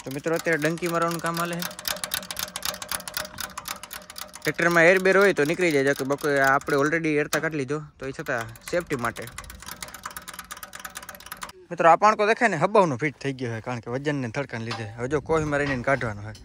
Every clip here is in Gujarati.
तो मित्रों अत्यारे डंकी मारवानुं काम हाले है। ट्रेक्टर में एयर बेर होय तो निकली जाए कि बको आपणे ऑलरेडी एरता काढी लीधो तो ए छतां सेफ्टी माटे। मित्रों आ पाणको देखाय ने हबावनो फीट थई गयो है कारण के वजन ने थड़काने लीधे। हवे जो कोई मारीने काढवानो है।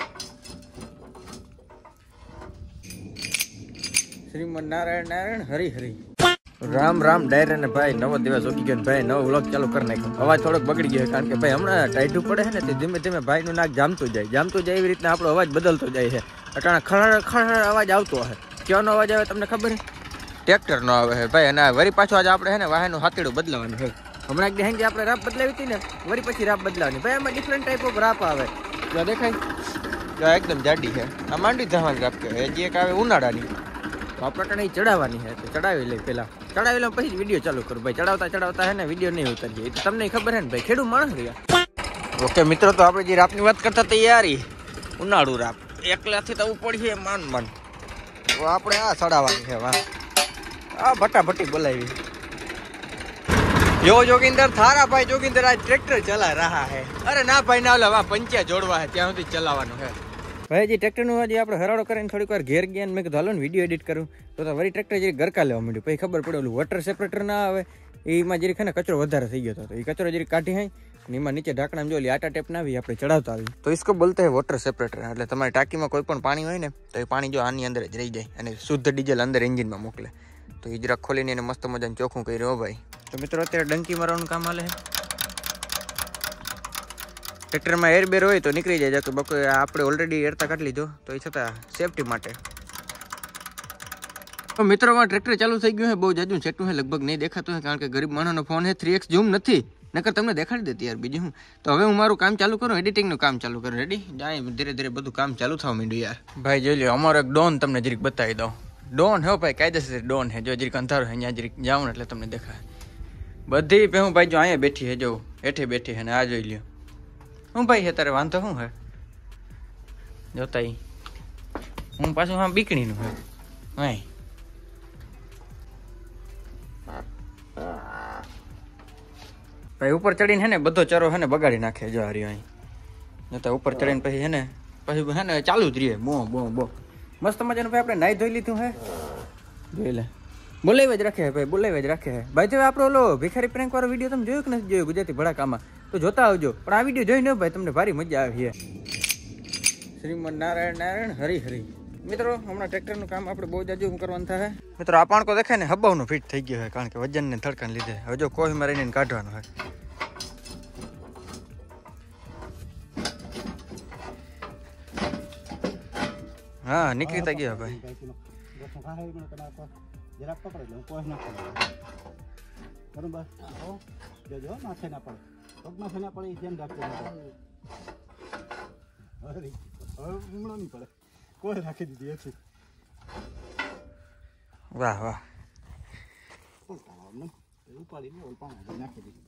श्रीमन नारायण नारायण हरि हरि राम राम डायरे ने भाई नवो दिवस उगी गयो भाई नवो व्लॉग चालू कर नाख्यो। अवाज थोड़ोक बगड़ी गयो कारण के भाई हमणा टाइटू पड़े है ने ते धीमे धीमे भाई नु नाक जामतो जाय एवी रीतना आपणो अवाज बदलतो जाय है। अटाणे खड़ खड़ अवाज आवतो है। क्योंनो अवाज आवे तमने खबर है? ट्रेक्टर नो आवे है भाई अने वरी पाछो आज आपणे है ने वाहनो हाथेडो बदलावવાનો है। हमणा एक देहंगे आपणे राप बदलावी थी ने वरी पछी राप बदलावनी भाई एमां डिफरंट टाइप ऑफ राप आवे। जो देखाय जो एकदम जाडी है आ मांडी धावानी राप के जे एक आवे उनाळानी तो आपणे चढ़ावानी है तो चढ़ावी ले पहला चढ़ावी लो पछी वीडियो चालू करो भाई। चढ़ावता चढ़ावता है ने वीडियो नहीं उतरजे तो तमने खबर है ने भाई खेडू माणस रह्या। ओके मित्रों तो आपणे जे रापनी वात करता तैयारी उनाळू राप एकलाथी तो उपड़ी मान मान तो आपणे आ चढ़ावानी है वाह आ भट्टाभट्टी बोलावी। यो जोगिंदर थारा भाई जोगिंदर आज ट्रैक्टर चला रहा है। अरे ना भाई ना ओला पंचा जोड़वा है त्यां सुधी चलावવાનો है भाई। जी ट्रेक्टर नु आज आपणे हराड़ो करीने थोड़ीक वार घेर गया मैं कीधुं हालो ने विडियो एडिट करूं तो वरी ट्रेक्टर जे गरका लेवा मांड्यो पछी खबर पड़े ओલું वॉटर सेपरेटर ना आवे एमां जरी खने कचरो वधारे થઈ ગયો तो ए कचरो जरी काढी है ने एमां नीचे ढाकणामां जो ओली आटा टेप ना आवी आपणे चढ़ावता आवी तो इसको बोलते हैं वाटर सेपरेटर। એટલે તમારી ટાંકીમાં કોઈ પણ પાણી હોય ને તો એ પાણી જો આની અંદર જ રહી જાય અને શુદ્ધ ડીઝલ અંદર એન્જિનમાં મોકલે તો એ જરા ખોલીને એને મસ્ત મજાનું ચોખ્ખું કર્યું ભાઈ। તો મિત્રો અત્યારે ડંકી મારવાનું કામ હાલે છે। ट्रेक्टर में एयर बेर होय तो निकली जाए कि बको आपणे ऑलरेडी एरता काढी लीधो तो ए छतां सेफ्टी माटे। तो मित्रों में ट्रेक्टर चालू थई गयुं है बहुत जाजू सेटू है लगभग नहीं देखातुं है कारण के गरीब माणसनो फोन है 3x झूम नहीं नकर तमने देखाड़ी देती यार बीजू हूँ। तो हवे हूँ मारू काम चालू करूँ एडिटिंग काम चालू करूँ रेडी जाए धीरे धीरे बधु काम चालू थवा मांड्युं यार। भाई जो लो अमारो एक डॉन तमने जरीक बतावी दऊं। डॉन है भाई कायदेसर डॉन है जो जरीक अंधारो है अहींया जरीक जाऊँ एटले तमने देखाय बधी भેहું भाई जो अहींया बैठी है जो हेठे बैठी है ने आ जोई ल्यो हूँ भाई है तारे वांधो हूँ है जोता ही हूँ पाछुं हाँ बीकणी नु है भाई भाई ऊपर चढ़ीने है ने बधो चरो है ने बगाड़ी नाखे जो हरियो अहीं जोता ऊपर चढ़ीने पछी है ने चालू ज रहे बो बो बो मस्त मजानुं भाई आपणे नाई धोई लीधुं है जोई ले बोलावी ज राखे है भाई बोलावी ज राखे है भाई। जो आपणो ओलो भिखारी प्रेंक वाळो विडियो तमे जोयो के नथी जोयो गुजराती भड़ाकामां तो जोता आवजो पण आ विडियो जोईने भाई तमने भारी मजा आवी है। श्रीमन नारायण नारायण हरि हरि मित्रों हमणा ट्रेक्टर नु काम आपणे बहुत जाजू करवानुं थाय। मित्रों आ पाणको देखाय ने हबावनो फीट थई गयो है कारण के वजन ने थड़काने लीधे। हवे जो कोई मारीने काढवानो है। हाँ निकळीता गयो भाई जरा पकड़ लो कोई ना करूं बस आओ जो माथे ना पड़े पग माथे ना पड़े ध्यान रखो अरे उमड़ो नहीं पड़े कोई राखी दीदी है। वाह वाह ऊपर ही वो पानी नाखी दी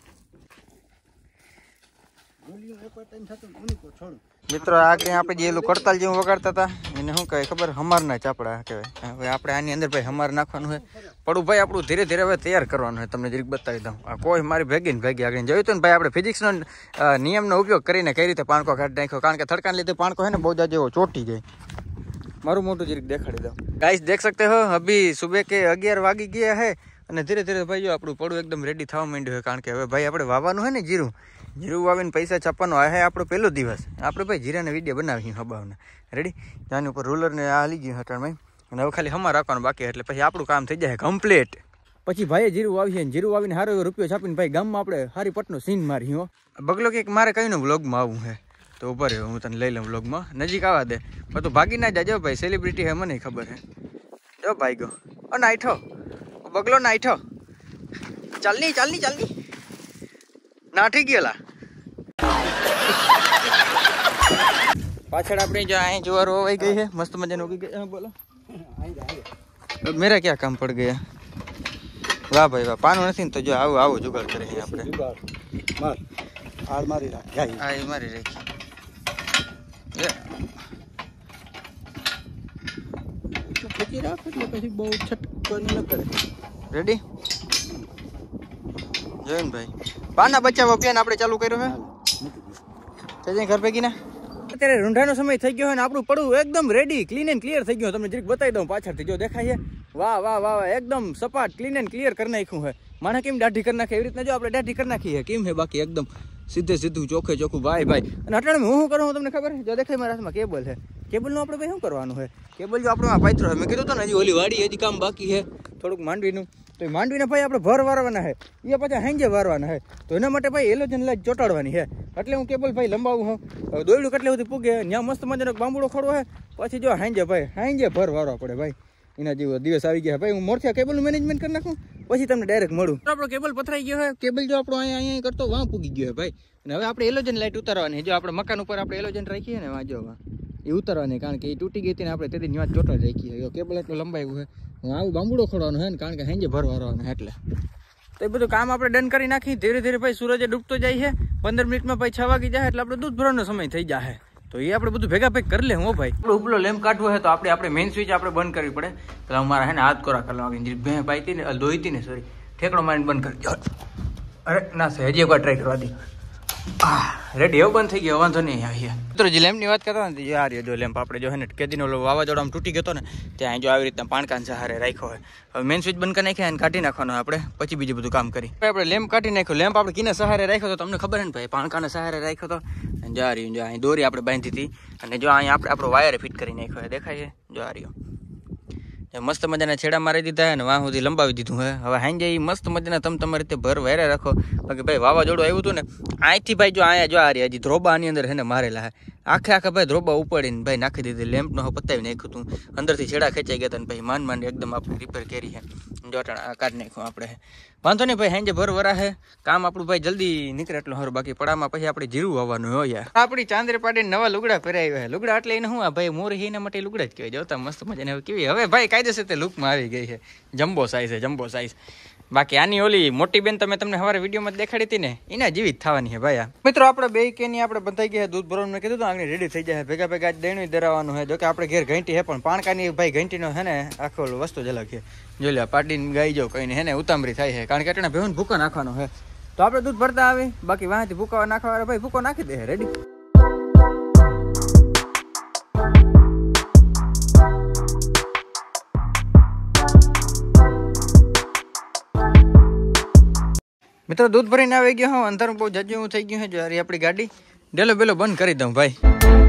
गोलियों एक टाइम था तो उन्हीं को छोड़। मित्रों आगे आप जे कड़ताल जेवुं वगाड़ता था एने शुं कहे खबर हमारना चापड़ा कहेवाय। हवे आपणे आनी अंदर भाई हमार नाखवानुं है पड़ू भाई आपणुं धीरे धीरे हवे तैयार करवानुं है। तमने जरीक बतावी दऊं आ कोई मारी भेगी ने भेगी आगे जोयुं तुं ने भाई आपणे फिजिक्सनो नियमनो उपयोग करीने कई रीते पाणको काढी नाख्यो कारण के थड़काने लीधे पाणको है ने बहुत जाजो एवो चोटी जाय। मारू मोटू जरीक देखाड़ी दऊं गाइस देख सकते हो अभी सुबह के 11 वागी गया है અને ધીરે ધીરે ભાઈ જો આપણું પડું એકદમ રેડી થવા માંડ્યું છે કારણ કે હવે ભાઈ આપણે વાવવાનું છે ને જીરું જીરું વાવીને પૈસા છાપવાનો આ હે આપણો પહેલો દિવસ આપણે ભાઈ જીરાના વિડીયો બનાવી હબાવના રેડી જાની ઉપર રૂલરને આ હાલી ગયું હટાણ ભાઈ અને હવે ખાલી હમા રાખવાનું બાકી એટલે પછી આપણું કામ થઈ જાય કમ્પ્લીટ। પછી ભાઈ જીરું વાવીએ જીરું વાવીને સારો એવો રૂપિયો છાપીને ભાઈ ગામમાં આપણે સારી પટનો સીન મારી હો બગલો કે મારે કઈનો વ્લોગમાં આવવું છે તો ઉભા રહ્યો હું તને લઈ લઉં વ્લોગમાં નજીક આવવા દે પણ તું ભાગી ના જાજો ભાઈ સેલિબ્રિટી હે મને ખબર હે જો ભાઈ ગયો ઓ નાઈઠો बगलो नाइठो चलनी चलनी चलनी नाठी गेला पाछड़ अपनी जो आए ज्वार होवाई गई है मस्त मजा उगी गई। बोलो अब मेरा क्या काम पड़ गया। वाह भाई वाह पानो नहीं तो जो आओ आओ जुगाड़ करे हैं आपने मार आल मारी राखी आई मारी राखी ये तो खेती राख એટલે પછી બહુ છટકો ન કરે રેડી જોઈન ભાઈ પાના બચાવ અભિયાન આપણે ચાલુ કર્યો છે જઈ ઘર ભેગી ના અત્યારે રૂંઢાનો સમય થઈ ગયો હોય ને આપણું પડવું એકદમ રેડી ક્લીન એન્ડ ક્લિયર થઈ ગયું. તમને જરીક બતાવી દઉં પાછળથી, જો દેખાય છે. વાહ વાહ વાહ વાહ, એકદમ સપાટ ક્લીન એન્ડ ક્લિયર કરી નાખ્યું હોય. માણે કેમ દાઢી કરી નાખે એવી રીતના જો આપણે દાઢી કરી નાખી છે. કેમ છે બાકી એકદમ સીધે સીધું ચોખ્ખે ચોખ્ખું ભાઈ ભાઈ. અને અટાણે હું શું કરું તમને ખબર છે? જો દેખાય મારા હાથમાં કેબલ છે. કેબલનું આપણે ભાઈ શું કરવાનું છે? કેબલ જો આપણે પાત્રો મેં કીધું હતું ને હજી ઓલી વાડી હજી કામ બાકી છે થોડુંક માંડવીનું. તો એ માંડવીને ભાઈ આપણે ભર વારવાના છે, એ પાછા હેંજે વારવાના છે. તો એના માટે ભાઈ એલોજન લાઈટ ચોટાડવાની છે. એટલે હું કેબલ ભાઈ લંબાવું હું. દોયડું કેટલે સુધી પૂગે ત્યાં મસ્ત મજાનો બાંબુડો ખોડવો છે. પછી જો હેંજે ભાઈ હેંજે ભર વારવા પડે ભાઈ. એના જેવો દિવસ આવી ગયા ભાઈ. હું મોરથી કેબલનું મેનેજમેન્ટ કરી નાખું પછી તમને ડાયરેક્ટ મળું. આપણો કેબલ પથરાઈ ગયો છે. કેબલ જો આપણો અહીંયા કરતો વાં પૂગી ગયો છે ભાઈ. અને હવે આપણે એલોજન લાઈટ ઉતારવાની. જો આપણે મકાન ઉપર આપણે એલોજન રાખીએ ને વાં જો એ ઉતારવાની, કારણ કે એ તૂટી ગઈ હતી ને આપણે તેથી ન્યા ચોટાડી રાખીએ. કેબલ એટલું લંબાવ્યું છે. આવું બાંબુડો ખોડવાનો છે ને, કારણ કે હેંજે ભરવાનો એટલે. તો એ બધું કામ આપણે ડન કરી નાખી. ધીરે ધીરે ભાઈ સૂરજ ડૂબતો જાય છે. 15 મિનિટમાં ભાઈ 6 વાગી જાય એટલે આપણે દૂધ ભરવાનો સમય થઈ જાય. તો એ આપણે બધું ભેગા ભેગ કરી લે હું ભાઈ. આપણો ઉપલો લેમ્પ કાઢવો હોય તો આપણે મેઇન સ્વિચ આપણે બંધ કરવી પડે. એટલે અમારા હે ને હાથ કોરા કરવા વાગી ભેં પાઈતી ને ધોઈતી ને સોરી ઠેકડો મારીને બંધ કરી દો. અરે ના સર હજી એકવાર ટ્રાય કરવા દી. રેડી એવું બંધ થઈ ગયો, વાંધો નહીં. અહીંયા મિત્રો જે લેમ્પની વાત કરતા ને આ રહ્યો જો લેમ્પ આપણે જો હે ને કેદીનો વાવાઝોડામાં તૂટી ગયો હતો ને ત્યાં જો આવી રીતના પાણકાન સહારે રાખ્યો હોય. હવે મેઇન સ્વિચ બંધ કરી નાખ્યા અને કાઢી નાખવાનો આપણે, પછી બીજું બધું કામ કરી. આપણે લેમ્પ કાઢી નાખ્યો. લેમ્પ આપણે કિના સહારે રાખ્યો તો તમને ખબર હે ને ભાઈ, પાણકાના સહારે રાખ્યો હતો. જો આ રહ્યું, જો અહીં દોરી આપણે બાંધી હતી અને જો અહીંયા આપણે આપણો વાયર ફિટ કરી નાખ્યો દેખાય છે. જો આ રહ્યો મસ્ત મજાના છેડા મારી દીધા ને વાં સુધી લંબાવી દીધું હે. હવે હાંજે મસ્ત મજાના તમે તમારી રીતે ભર વાયરા રાખો. બાકી ભાઈ વાવાઝોડું આવ્યું હતું ને અહીંથી ભાઈ જો અહીંયા જો આ રહ્યા હજી ધ્રોબા આની અંદર હે ને મારેલા હે. આખે ભાઈ ધ્રોબા ઉપાડીને ભાઈ નાખી દીધી. લેમ્પનો પતાવી નાખ્યું હતું. અંદરથી છેડા ખેંચાઈ ગયા હતા ને ભાઈ માંડ એકદમ આપણે રિપેર કરી છે. જો કાઢી નાખ્યું આપણે. વાંધો નહીં ભાઈ, હાંજે ભર વરા હે. કામ આપણું ભાઈ જલ્દી નીકળે એટલું સારું. બાકી પડામાં પછી આપણે જીરું આવવાનું હોય યાર. આપણી ચાંદરે પાડીને નવા લુગડા પહેરાવ્યા હે. લુગડા એટલે એને શું આ ભાઈ મોરી એના માટે લુગડા જ કહેવાય. જોતા મસ્ત મજાને કેવી હવે ભાઈ કાયદેસર તે લુકમાં આવી ગઈ છે. જમ્બો સાઈઝ છે, જમ્બો સાઈઝ. બાકી આની ઓલી મોટી બેન તમને સવારે વિડીયોમાં દેખાડી હતી ને એના જેવી જ થવાની છે ભાઈ. મિત્રો આપણે બે કેની આપણે બંધાઈ ગયા દૂધ ભરવાનું મેં કીધું તો આગળ રેડી થઈ જાય. ભેગા ભેગા જ દેણું ધરાવવાનું છે. જો કે આપણે ઘેર ઘંટી છે પણ પાણકાની ભાઈ ઘંટીનો છે ને આખો વસ્તુ જ અલગ છે. જો લે પાટીને ગાઈ જાવ કહીને હે ને ઉતામરી થાય છે, કારણ કે એટલે ભેહું ભૂકો નાખવાનો છે. તો આપણે દૂધ ભરતા આવે બાકી વાંથી ભૂકા નાખવા ભાઈ ભૂકો નાખી દે. રેડી મિત્રો દૂધ ભરીને આવી ગયો હું. અંધારું બહુ જજ્યું થઈ ગયું છે. જો આપણી ગાડી ડેલો બેલો બંધ કરી દઉં ભાઈ.